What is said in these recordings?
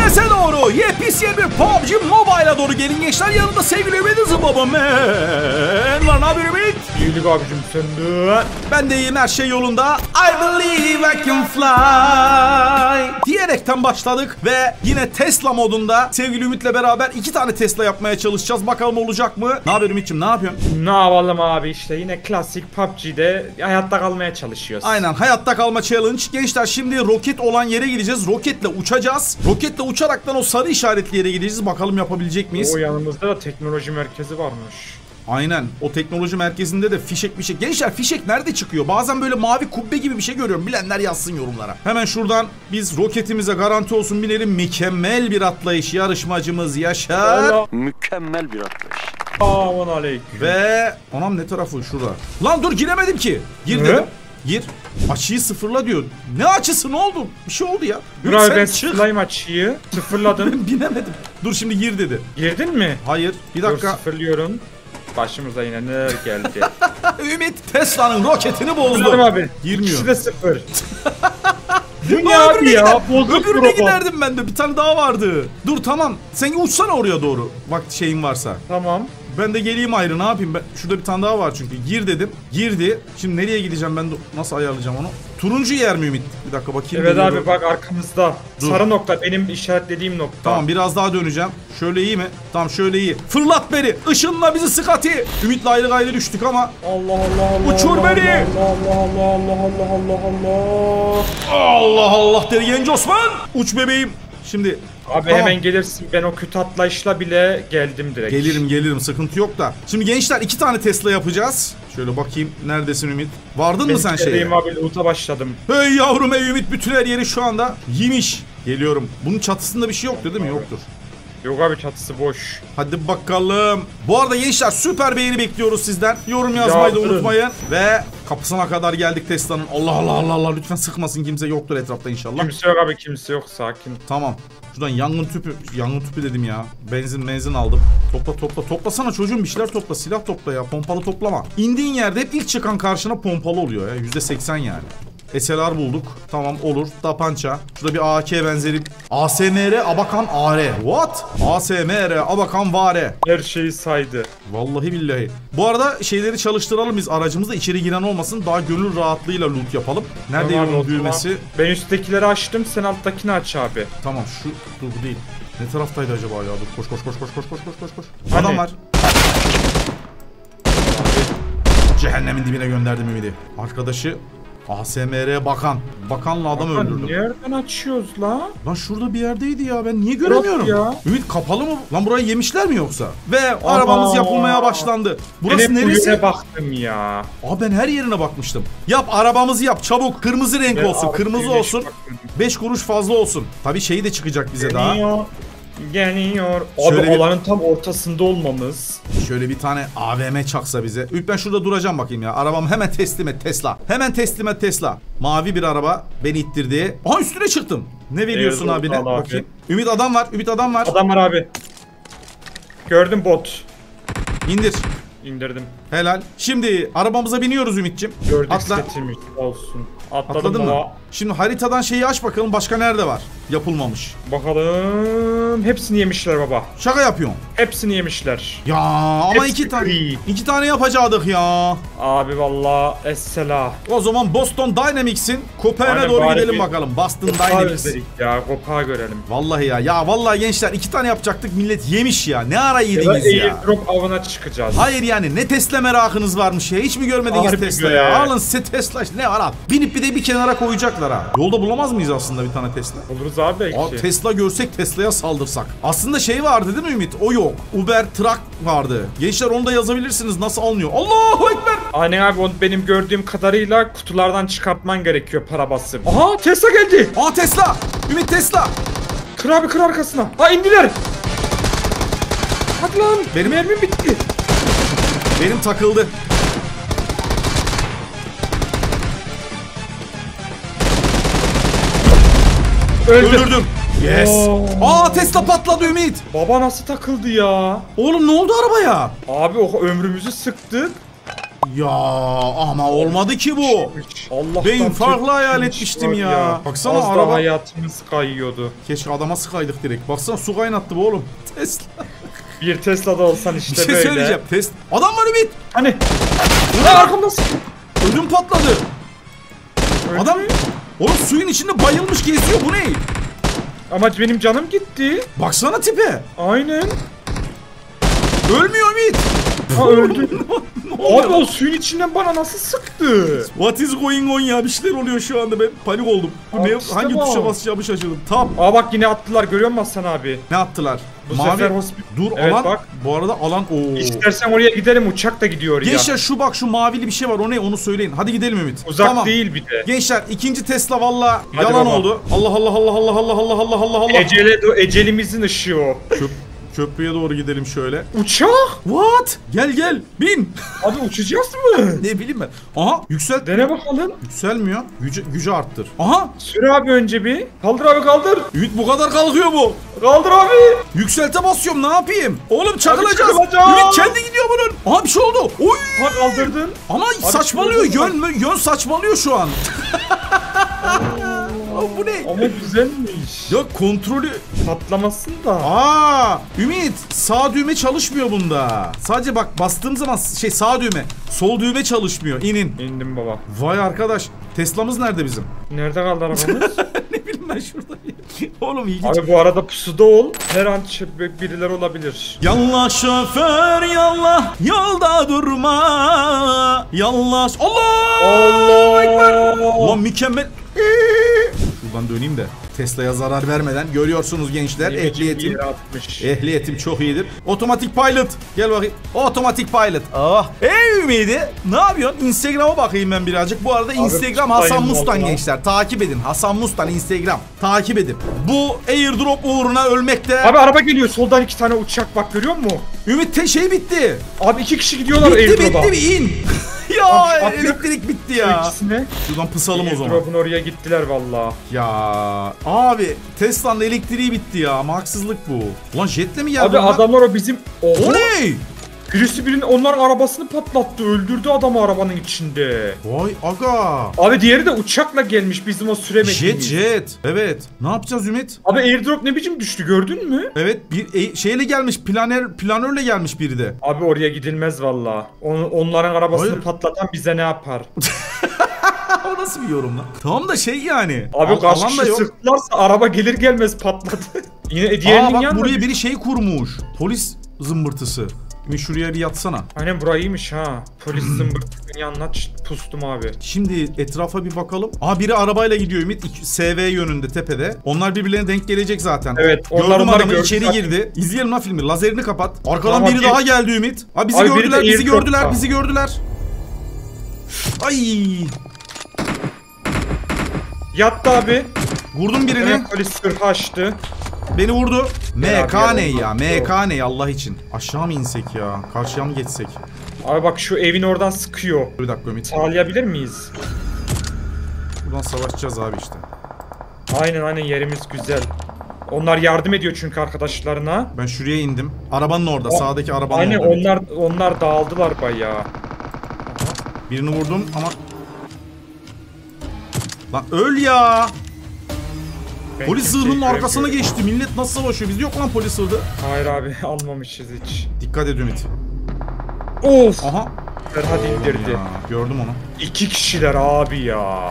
sese doğru yepis bir PUBG Mobile'a doğru gelin gençler. Yanında sevgili Ümit'in babam var. Ne haber Ümit? İyilik abicim sen de. Ben de iyiyim, her şey yolunda. I believe I can fly diyerekten başladık ve yine Tesla modunda sevgili Ümit'le beraber 2 tane Tesla yapmaya çalışacağız. Bakalım olacak mı? Ne haber Ümit'ciğim, ne yapıyorsun? Ne yapalım abi, işte yine klasik PUBG'de hayatta kalmaya çalışıyoruz. Aynen, hayatta kalma challenge. Gençler şimdi roket olan yere gideceğiz. Roketle uçacağız. Roketle uçaraktan o sarı işaretli yere gideceğiz. Bakalım yapabilecek miyiz? O yanımızda da teknoloji merkezi varmış. Aynen, o teknoloji merkezinde de fişek. Gençler fişek nerede çıkıyor? Bazen böyle mavi kubbe gibi bir şey görüyorum. Bilenler yazsın yorumlara. Hemen şuradan biz roketimize garanti olsun binelim. Mükemmel bir atlayış yarışmacımız Yaşar. Mükemmel bir atlayış. Aman aleyküm. Ve anam ne tarafı şurada? Lan dur, giremedim ki. Gir dedim. Gir. Açıyı sıfırla diyor. Ne açısı, ne oldu? Bir şey oldu ya. Dur abi, ben sıfırlayayım açıyı. Sıfırladım. Ben binemedim. Dur şimdi gir dedi. Girdin mi? Hayır, bir dakika. Dur, sıfırlıyorum. Başımıza yine ne geldi? Ümit Tesla'nın roketini bozdu. Anladım abi. Girmiyor. İkisi de sıfır. Bu ne abi ya? Bozuk Öbürüne robot. giderdim ben de. Bir tane daha vardı. Dur tamam. Sen uçsana oraya doğru. Vakti şeyin varsa. Tamam. Ben de geleyim ayrı, ne yapayım ben? Şurada bir tane daha var çünkü. Gir dedim. Girdi. Şimdi nereye gideceğim ben de, nasıl ayarlayacağım onu? Turuncu yer mi Ümit? Bir dakika bakayım. Evet abi bak arkamızda. Dur. Sarı nokta benim işaretlediğim nokta. Tamam, biraz daha döneceğim. Şöyle iyi mi? Tamam, şöyle iyi. Fırlat beni. Işınla bizi Sıkati. Ümit'le ayrı gayrı düştük ama. Allah Allah Allah. Uçur Allah, beni. Allah Allah Allah Allah Allah Allah. Allah Allah deri genç Osman. Uç bebeğim. Şimdi abi tamam. Hemen gelirsin, ben o kötü atlayışla bile geldim direkt. Gelirim, sıkıntı yok da. Şimdi gençler 2 tane Tesla yapacağız. Şöyle bakayım, neredesin Ümit? Vardın mı sen şeye? Ben abi loot'a başladım. Hey yavrum, hey Ümit, bütün her yeri şu anda yemiş. Geliyorum. Bunun çatısında bir şey yok değil mi? Yoktur. Yok abi, çatısı boş. Hadi bakalım. Bu arada gençler süper beğeni bekliyoruz sizden. Yorum yazmayı da unutmayın. Ve kapısına kadar geldik Tesla'nın. Allah Allah Allah Allah, lütfen sıkmasın, kimse yoktur etrafta inşallah. Kimse yok abi, kimse yok, sakin. Tamam. Şuradan yangın tüpü dedim ya. Benzin aldım. Toplasana çocuğum, bir şeyler topla, silah topla ya. Pompalı toplama. İndiğin yerde hep ilk çıkan karşına pompalı oluyor ya. %80 yani. SLR bulduk. Tamam, olur. Tapança. Şurada bir AK benzeri. ASMR Abakan AR. What? ASMR Abakan Vare. Her şeyi saydı. Vallahi billahi. Bu arada şeyleri çalıştıralım biz. Aracımızda içeri giren olmasın. Daha gönül rahatlığıyla loot yapalım. Nerede Tamam, yolun düğmesi? Ben üsttekileri açtım, sen alttakini aç abi. Tamam, şu dur, bu değil. Ne taraftaydı acaba ya? Dur, koş. Hani? Adam var. Cehennemin dibine gönderdim Ümit'i. Arkadaşı ASMR Bakan. Bakanla adam öldürdüm. Nereden açıyoruz la? Lan şurada bir yerdeydi ya, ben niye göremiyorum? Ya. Ümit, kapalı mı? Lan burayı yemişler mi yoksa? Ve arabamız yapılmaya başlandı. Burası ben neresi? Ben baktım ya. Aa, ben her yerine bakmıştım. Yap, arabamızı yap çabuk. Kırmızı renk Ben olsun, abi kırmızı güneş olsun. bakmadım. 5 kuruş fazla olsun. Tabii şeyi de çıkacak bize daha. Geliyor. Şöyle Abi bir- alanın tam ortasında olmamız. Şöyle bir tane AVM çaksa bize. Ümit, ben şurada duracağım bakayım ya. Arabamı hemen teslim et Tesla. Hemen teslim et Tesla. Mavi bir araba beni ittirdi. Aha, üstüne çıktım. Ne veriyorsun Evet, abine? al abi. Bakayım. Ümit adam var. Adam var abi. Gördüm, bot. İndir. İndirdim. Helal. Şimdi arabamıza biniyoruz Ümit'ciğim. Gördük, Atla. setimiz olsun. Atladım Atladın mı? baba. Şimdi haritadan şeyi aç bakalım, başka nerede var? Yapılmamış. Bakalım. Hepsini yemişler baba. Şaka yapıyorsun. Hepsini yemişler. Ya ama Hepsi 2 tane. free. 2 tane yapacaktık ya. Abi valla essela. O zaman Boston Dynamics'in Koper'e Aynen, doğru bari gidelim bir- bakalım. Boston Kopağı Dynamics. özledik ya. Kopağı görelim. Vallahi ya. Ya vallahi gençler 2 tane yapacaktık, millet yemiş ya. Ne ara yediniz ya? Airdrop avına çıkacağız. Hayır yani, ne Tesla merakınız varmış ya. Hiç mi görmediniz Harbi Tesla be. ya? Alın size Tesla işte, ne var al. Binip bir de bir kenara koyacaklar ha. Yolda bulamaz mıyız aslında bir tane Tesla? Oluruz abi belki. Aa, Tesla görsek Tesla'ya saldırsak. Aslında şey vardı değil mi Ümit? O yok. Uber Truck vardı. Gençler onu da yazabilirsiniz nasıl alınıyor. Allahu Ekber. Aynen abi, onu benim gördüğüm kadarıyla kutulardan çıkartman gerekiyor para basıp. Aha, Tesla geldi. Aa, Tesla. Ümit, Tesla. Kır abi, kır arkasına. Ha, indiler. Hadi lan. Benim- mermim bitti. Benim takıldı. Öldürdüm. Yes. Oo. Aa, Tesla patladı Ümit. Baba nasıl takıldı ya? Oğlum ne oldu arabaya? Abi o ömrümüzü sıktık. Ya ama olmadı ki bu. Allah'tan Ben farklı hayal Türk etmiştim var ya. Baksana Az araba. daha hayatımız kayıyordu. Keşke adama sıkaydık direkt. Baksana su kaynattı bu oğlum. Tesla. Bir Tesla'da olsan işte Bir şey böyle. söyleyeceğim. Adam var Ümit. Hani? Ulan arkamdasın. Ödüm patladı. Öldü Adam mü? oğlum suyun içinde bayılmış geziyor. Bu ne? Ama benim canım gitti. Baksana tipe. Aynen. Ölmüyor Ümit. Ha öldü. Ne oluyor? Abi o suyun içinden bana nasıl sıktı? What is going on ya? Bir şeyler oluyor şu anda. Ben panik oldum. Bu Abi ne? işte Hangi bu. tuşa basacağımı şaşırdım. Tam. Aa bak yine attılar, görüyor musun Hasan abi? Ne attılar? Bu Mavi. sefer hospital. Dur Evet, alan. bak. Bu arada alan. Oo. İstersen oraya gidelim, uçak da gidiyor ya. Gençler şu bak şu mavili bir şey var. O ne? Onu söyleyin. Hadi gidelim Ümit. Uzak Tamam. değil bir de. Gençler ikinci Tesla valla Hadi yalan baba. oldu. Allah Allah Allah Allah Allah Allah Allah Allah Allah. Ecelimizin ışığı o. Köprüye doğru gidelim şöyle. Uçak? What? Gel bin. Abi uçacağız mı? Ne bileyim ben. Aha yükselt. Dene bakalım. Yükselmiyor. Gücü arttır. Aha. Sür abi önce bir. Kaldır abi kaldır. Ümit bu kadar kalkıyor bu. Kaldır abi. Yükselte basıyorum ne yapayım? Oğlum çakılacağız. çakılacağız. Ümit kendi gidiyor bunun. Aha bir şey oldu. Oy. Bak kaldırdın. Ama saçmalıyor. çakılacağız. Yön saçmalıyor şu an. Abi bu ne? Ama güzelmiş. Ya kontrolü. Patlamasın da. Aa, Ümit sağ düğme çalışmıyor bunda. Sadece bak bastığım zaman sağ düğme, sol düğme çalışmıyor. İnin. İndim baba. Vay arkadaş. Tesla'mız nerede bizim? Nerede kaldı arabamız? Ne bileyim ben şurada. Oğlum ilginç. Abi bu arada pusuda ol. Her an birileri olabilir. Yallah şoför yallah yolda durma. Yallah. Allah! Ekber! Ulan mükemmel. Şuradan döneyim de Tesla'ya zarar vermeden görüyorsunuz gençler ehliyetim. Ehliyetim çok iyidir. Otomatik pilot. Gel bakayım. Otomatik pilot. Ah. Ümidi. Ne yapıyorsun? Instagram'a bakayım ben birazcık. Bu arada Instagram Hasan Mustan gençler. Takip edin. Hasan Mustan Instagram. Takip edin. Bu airdrop uğruna ölmekte. Abi araba geliyor. Soldan 2 tane uçak bak, görüyor musun? Ümit bitti. Abi 2 kişi gidiyorlar Bitti airdrop'a. bir in. Ya Abi, elektrik bitti Şu ya. ikisine. Şuradan pısalım o zaman. Airdrop'un oraya gittiler valla. Ya abi Tesla'nın elektriği bitti ya. Ama haksızlık bu. Ulan jetle mi geldi? Abi onlar? adamlar o bizim... O ne? Birisi birinin onların arabasını patlattı. Öldürdü adamı arabanın içinde. Vay aga. Abi diğeri de uçakla gelmiş, bizim o süremediğimiz. Jet. Evet. Ne yapacağız Ümit? Abi airdrop ne biçim düştü, gördün mü? Evet bir şeyle gelmiş planörle gelmiş biri de. Abi oraya gidilmez valla. Onların arabasını Hayır. patlatan bize ne yapar? O nasıl bir yorum lan? Tamam da yani. Abi kaç alan da kişi yok. sıktılarsa araba gelir gelmez patladı. Yine diğerinin Bak yanında. buraya biri kurmuş. Polis zımbırtısı. Ümit şuraya bir yatsana. Aynen burayıymış ha. Polis zımbırtısının yanına pustum abi. Şimdi etrafa bir bakalım. Biri arabayla gidiyor Ümit. SV yönünde tepede. Onlar birbirlerine denk gelecek zaten. Evet, onlar Gördüm onları adamı gördü içeri zaten. girdi. İzleyelim lan filmi. Lazerini kapat. Arkadan Tamam, biri daha geldi Ümit. Bizi Abi biri de gördüler, bizi airdrop'ta. gördüler, bizi gördüler. Ay! Yattı abi. Vurdum birini. Evet, polis sırtı açtı. Beni vurdu. Gel MK abi, ne gel. ya? MK ne Allah için? Aşağı mı insek ya? Karşıya mı geçsek? Abi bak şu evin oradan sıkıyor. Bir dakika Ümit. Sağlayabilir miyiz? Buradan savaşacağız abi işte. Aynen yerimiz güzel. Onlar yardım ediyor çünkü arkadaşlarına. Ben şuraya indim. Arabanın orada. Sağdaki arabanın Aynen orada. onlar dağıldılar bayağı. Birini vurdum ama... Lan öl ya! Ben Polis kimseyi zırhının arkasına göremiyorum. geçti. Millet nasıl savaşıyor? Bizde yok lan polis zırhı. Hayır abi almamışız hiç. Dikkat et Ümit. Of! Aha. Ferhat indirdi. Ya, gördüm onu. 2 kişiler abi ya.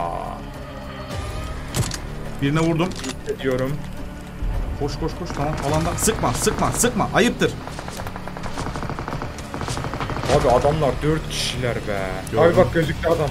Birine vurdum. Diyorum. Koş tamam alanda. Sıkma. Ayıptır. Abi adamlar 4 kişiler be. Gördüm. Abi bak gözüktü adam.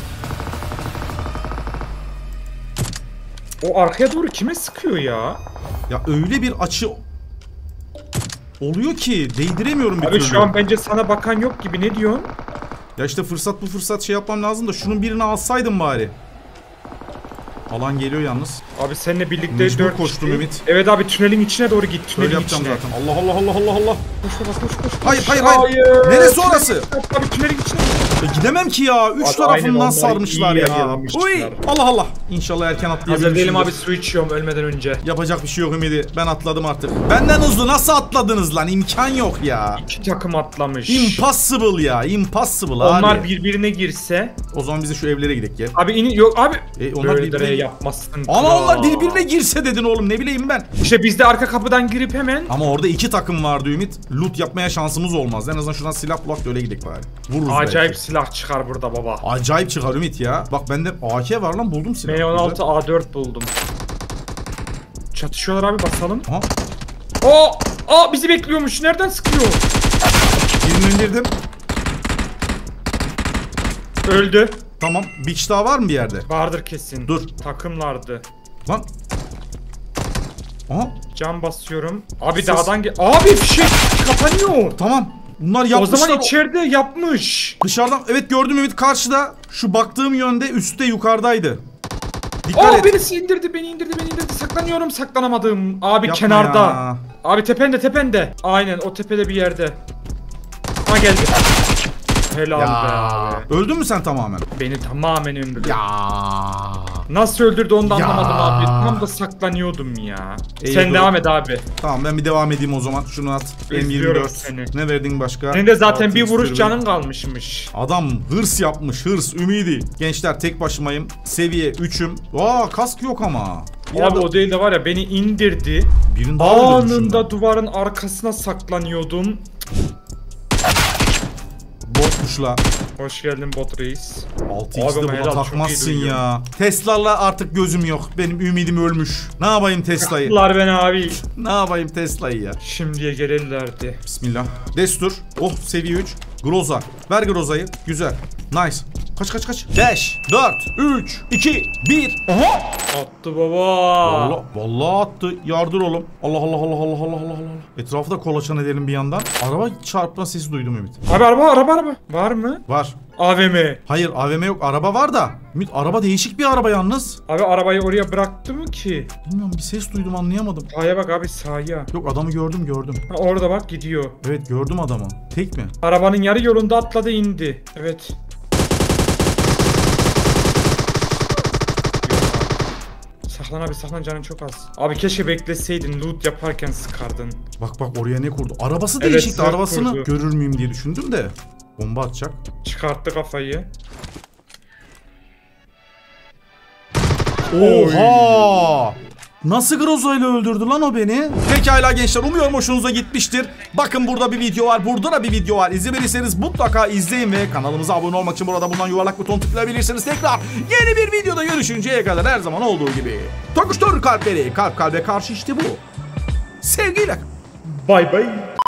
O arkaya doğru kime sıkıyor ya? Ya öyle bir açı oluyor ki değdiremiyorum bir Abi türlü. şu an bence sana bakan yok gibi, ne diyorsun? Ya işte fırsat yapmam lazım da şunun birini alsaydım bari. Alan geliyor yalnız. Abi seninle birlikte Mecbur 4 koştum Ümit. Evet abi tünelin içine doğru git. Tünelin Öyle yapacağım içine. zaten. Allah Allah Allah Allah Allah. Koş. Hayır. Neresi orası? Abi tünelin içine. Gidemem ki ya. Üç Abi tarafından aynen, sarmışlar onları iyi ya. ayarlamışlar. Uy. Allah Allah. İnşallah erken atlayabilmişimdir. Hazır değilim abi, su içiyorum ölmeden önce. Yapacak bir şey yok Ümidi. Ben atladım artık. Benden hızlı nasıl atladınız lan? İmkan yok ya. 2 takım atlamış. Impossible ya. Impossible abi. Onlar birbirine girse. O zaman bize şu evlere gidelim gel. Abi yok abi. Onlar Böyle birbirine yapmazsın. Ama onlar birbirine girse dedin oğlum, ne bileyim ben. İşte biz de arka kapıdan girip hemen. Ama orada 2 takım vardı Ümit. Loot yapmaya şansımız olmaz. En azından şuradan silah bulak da öyle gidelim bari. Vururuz Acayip belki. silah çıkar burada baba. Acayip çıkar Ümit ya. Bak bende AK var lan, buldum silah. M16 Güzel. A4 buldum. Çatışıyorlar abi, basalım. Aha. Bizi bekliyormuş. Nereden sıkıyor? Birini indirdim. Öldü. Tamam. Bir kişi daha var mı bir yerde? Vardır kesin. Dur. Takımlardı. Lan. Aha. Can basıyorum. Abi Ses- dağdan Abi fişek kapanıyor. Tamam. Bunlar O yapmışlar. zaman içeride yapmış. Dışarıdan evet gördüm Ümit, karşıda. Şu baktığım yönde, üstte, yukarıdaydı. Dikkat et. Birisi indirdi beni. Saklanıyorum, saklanamadım. Abi Yapma kenarda. ya. Abi tepende. Aynen o tepede bir yerde. Ha geldi. Helal be abi. Öldün mü sen tamamen? Beni tamamen öldürdü. Ya. Nasıl öldürdü onu da Ya. anlamadım abi. Tam da saklanıyordum ya. İyi, Sen dur. devam et abi. Tamam ben bir devam edeyim o zaman. Şunu at. İzliyorum M24. seni. Ne verdin başka? Senin de zaten bir 6x vuruş dürbün. canın kalmışmış. Adam hırs yapmış, hırs, ümidi. Gençler tek başımayım. Seviye 3'üm. Kask yok ama. Bir Abi adam- o değil de var ya, beni indirdi. Birini daha öldürmüşüm Anında ben. duvarın arkasına saklanıyordum. Botmuş la. Hoş geldin bot reis. 6x'de Abi buna helal, çok takmazsın iyi ya. Tesla'la artık gözüm yok. Benim ümidim ölmüş. Ne yapayım Tesla'yı? Bunlar beni abi. Ne yapayım Tesla'yı ya? Şimdiye gelirlerdi. Bismillah. Destur. Seviye 3. Groza. Ver Groza'yı. Güzel. Nice. Kaç. 5, 4, 3, 2, 1. Aha. Attı baba. Vallahi attı. Yardır oğlum. Allah. Etrafı da kolaçan edelim bir yandan. Araba çarpma sesi duydum Ümit. Abi araba. Var mı? Var. AVM. Hayır AVM yok. Araba var da. Ümit araba değişik bir araba yalnız. Abi arabayı oraya bıraktı mı ki? Bilmiyorum, bir ses duydum, anlayamadım. Sağa bak abi, sağa. Yok adamı gördüm. Ha, orada bak gidiyor. Evet gördüm adamı. Tek mi? Arabanın yarı yolunda atladı indi. Evet. Saklan abi, saklan, canın çok az. Abi keşke bekleseydin, loot yaparken sıkardın. Bak oraya ne kurdu? Arabası Evet, değişikti. zırh Arabasını kurdu. görür müyüm diye düşündüm de. Bomba atacak. Çıkarttı kafayı. Oha! Nasıl Groza ile öldürdü lan o beni? Pekala gençler, umuyorum hoşunuza gitmiştir. Bakın burada bir video var, burada da bir video var. İzlemediyseniz mutlaka izleyin ve kanalımıza abone olmak için burada bulunan yuvarlak buton tıklayabilirsiniz. Tekrar yeni bir videoda görüşünceye kadar her zaman olduğu gibi tokuştur kalpleri, kalp kalbe karşı işte bu. Sevgiyle. Bay bay.